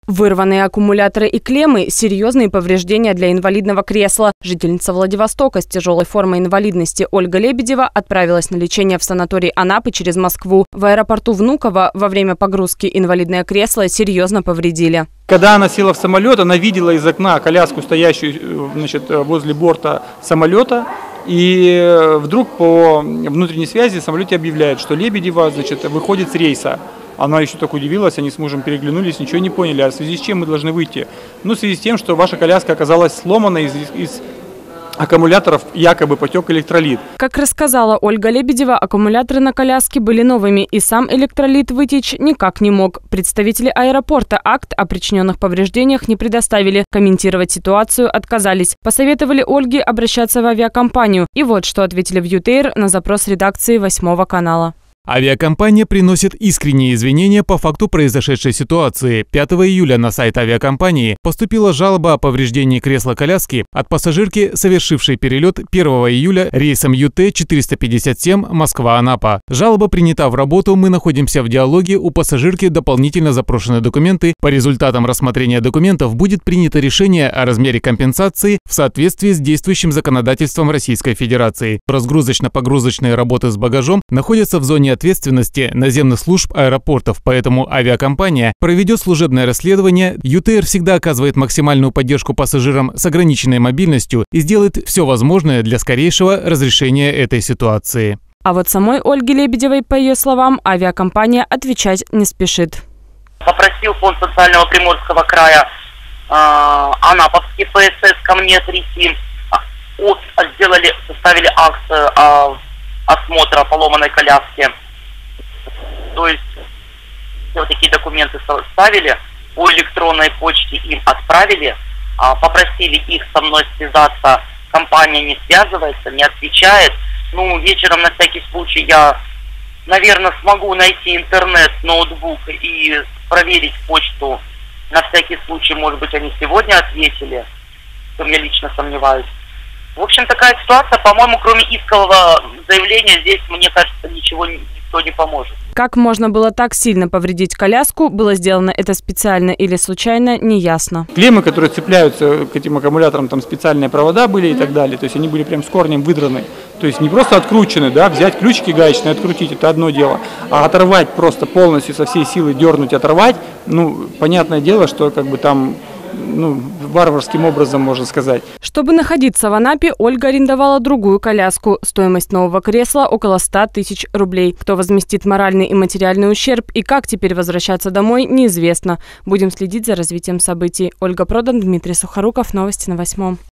Вырванные аккумуляторы и клеммы – серьезные повреждения для инвалидного кресла. Жительница Владивостока с тяжелой формой инвалидности Ольга Лебедева отправилась на лечение в санаторий Анапы через Москву. В аэропорту Внуково во время погрузки инвалидное кресло серьезно повредили. Когда она села в самолет, она видела из окна коляску, стоящую, возле борта самолета. И вдруг по внутренней связи в самолете объявляют, что Лебедева, выходит с рейса. Она еще так удивилась, они с мужем переглянулись, ничего не поняли. А в связи с чем мы должны выйти? Ну, в связи с тем, что ваша коляска оказалась сломана, из аккумуляторов якобы потек электролит. Как рассказала Ольга Лебедева, аккумуляторы на коляске были новыми, и сам электролит вытечь никак не мог. Представители аэропорта акт о причиненных повреждениях не предоставили. Комментировать ситуацию отказались. Посоветовали Ольге обращаться в авиакомпанию. И вот что ответили в ЮТР на запрос редакции 8 канала. Авиакомпания приносит искренние извинения по факту произошедшей ситуации. 5 июля на сайт авиакомпании поступила жалоба о повреждении кресла-коляски от пассажирки, совершившей перелет 1 июля рейсом ЮТ-457 Москва-Анапа. Жалоба принята в работу, мы находимся в диалоге, у пассажирки дополнительно запрошены документы. По результатам рассмотрения документов будет принято решение о размере компенсации в соответствии с действующим законодательством Российской Федерации. Разгрузочно-погрузочные работы с багажом находятся в зоне ответственности наземных служб аэропортов, поэтому авиакомпания проведет служебное расследование. ЮТР всегда оказывает максимальную поддержку пассажирам с ограниченной мобильностью и сделает все возможное для скорейшего разрешения этой ситуации. А вот самой Ольге Лебедевой, по ее словам, авиакомпания отвечать не спешит. Попросил фонд социального Приморского края Анаповский ПСС ко мне прийти. Составили акт осмотра поломанной коляски. То есть все такие документы составили, по электронной почте им отправили, попросили их со мной связаться, компания не связывается, не отвечает. Ну, вечером на всякий случай я, наверное, смогу найти интернет, ноутбук и проверить почту. На всякий случай, может быть, они сегодня ответили, что я лично сомневаюсь. В общем, такая ситуация, по-моему, кроме искового заявления, здесь, мне кажется, ничего никто не поможет. Как можно было так сильно повредить коляску, было сделано это специально или случайно, неясно. Клеммы, которые цепляются к этим аккумуляторам, там специальные провода были и так далее, то есть они были прям с корнем выдраны. То есть не просто откручены, да, взять ключики гаечные, открутить, это одно дело, а оторвать просто полностью со всей силы, дернуть, оторвать, ну, понятное дело, что как бы там... варварским образом, можно сказать. Чтобы находиться в Анапе, Ольга арендовала другую коляску. Стоимость нового кресла около 100 тысяч рублей. Кто возместит моральный и материальный ущерб и как теперь возвращаться домой, неизвестно. Будем следить за развитием событий. Ольга Продан, Дмитрий Сухоруков. Новости на 8.